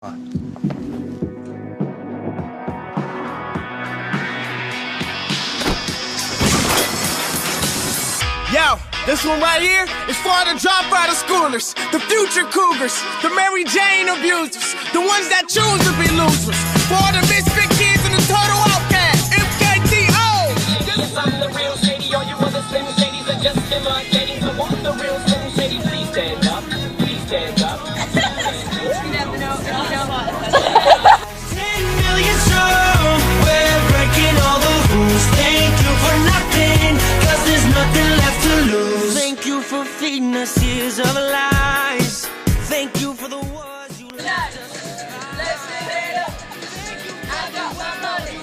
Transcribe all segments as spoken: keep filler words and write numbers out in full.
Yo, this one right here is for the dropout of schoolers, the future cougars, the Mary Jane abusers, the ones that choose to be losers, for all the misfit kids and the total outcast, M K T O! Yes, I'm the real Shady, all you other Slim Shadys are just imitating. So want the real Slim Shady, please stand up, please stand up. You never know, you know what? Ten million strong, we're breaking all the rules. Thank you for nothing, cause there's nothing left to lose. Thank you for feeding us years of lies. Thank you for the words you left us. Let's live it up. I got my money.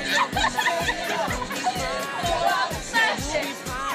Go out and smash it.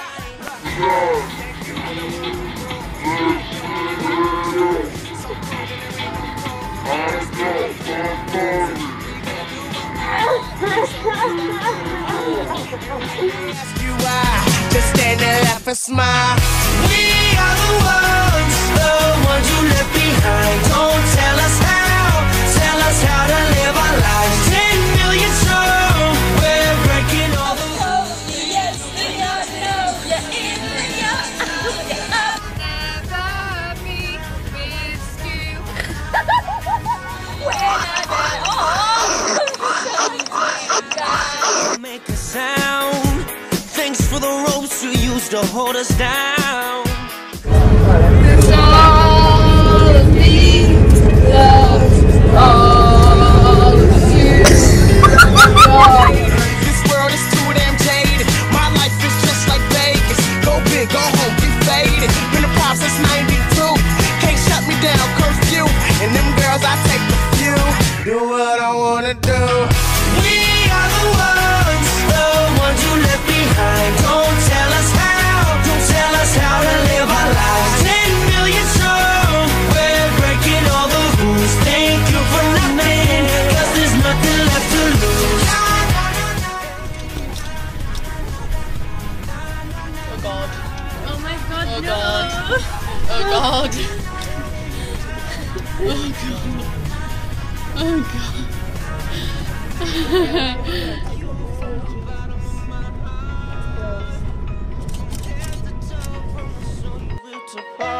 Ask you why, just stand there, laugh and smile. We are the ones, the ones you left behind. Don't tell us how, tell us how to live our lives. Ten million strong, we're breaking all the rules. Yes, we are now. You're in the yard. Never be with you. When I Make a sound. Thanks for the ropes you used to hold us down. It's all me, love, all of you. This world is too damn jaded. My life is just like Vegas. Go big, go home, get faded. Been a pop since ninety-two. Can't shut me down, curfew. And them girls, I take the few. Do what I wanna do. We are the ones, the ones you left behind. Don't tell us how, don't tell us how to live our lives. Ten million strong, we're breaking all the rules. Thank you for nothing, cause there's nothing left to lose. Oh God. Oh my god, Oh no. God. Oh God. Oh God. Oh God. To